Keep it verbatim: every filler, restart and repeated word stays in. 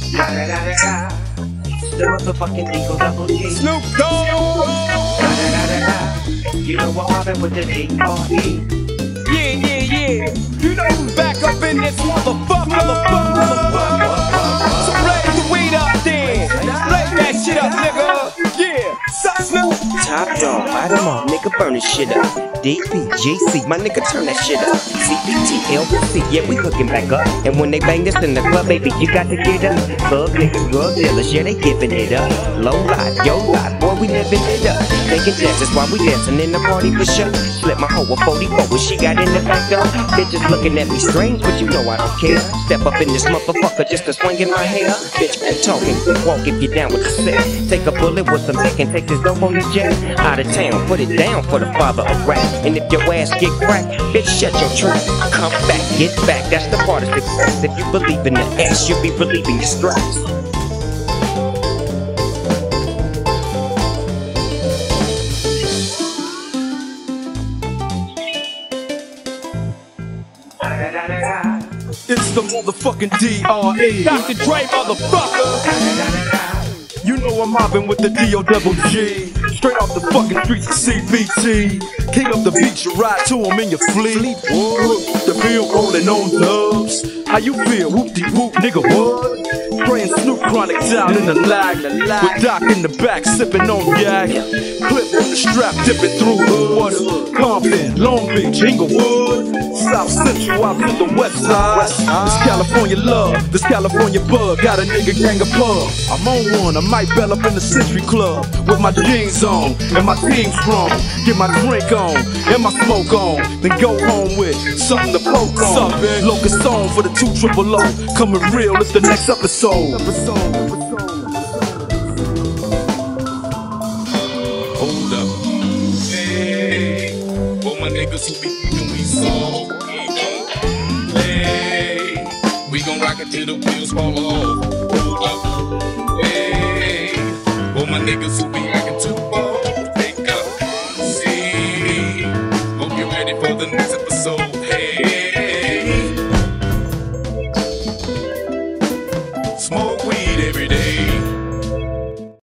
Da da da da da. The motherfucking Eagle Double G. Snoop Dogg. Da da da da da. You know what happened with the D R E. Yeah, yeah, yeah. You know who's back up in this motherfucker. Motherfucker. So raise the weed up then. Raise that shit up, nigga. Yeah. Snoop. Top dog, light 'em off, nigga, burn this shit up. D P, G C, my nigga, turn that shit up. C B T, L B C, yeah, we hooking back up. And when they bang this in the club, baby, you got to get up. Thug niggas, drug dealers, yeah, they giving it up. Low life, yo life, boy, we living it up. Taking chances while we dancing in the party for sure. Slip my hoe a forty-four when she got in the back door. Bitches looking at me strange, but you know I don't care. Step up in this motherfucker just to swing in my hair. Bitch, quit talking, walk if you down with the set. Take a bullet with some dick and take this dope on the jet. Out of town, put it down for the father of rap. And if your ass get cracked, bitch, shut your trap. Come back, get back, that's the part of success. If you believe in the ass, you'll be relieving your stress. It's the motherfucking D R E. Doctor Dre, motherfucker. You know I'm mobbing with the D O double G. Straight off the fucking streets of C B T. King up the beach, you ride to him in your fleet. Whoa, the field rolling on dubs. How you feel? Whoop-de-whoop, nigga, what? Spraying Snoop Chronic down in the lag. With Doc in the back, sipping on yak. Clip on the strap, dipping through hood. Compton, Long Beach, Inglewood. South Central out to the west side. This California love, this California bug. Got a nigga gang of pub. I'm on one, I might bell up in the Century Club. With my jeans on, and my team strong. Get my drink on, and my smoke on. Then go home with something to poke on. Locust song for the two triple O. Coming real, it's the next episode. Hold up. Hey, for my niggas who be thinking we so hey, we gon' rock it till the wheels fall off. Hold up. Hey, for my niggas who be acting too bold. Wake up. See, hope you're ready for the next episode. Hey.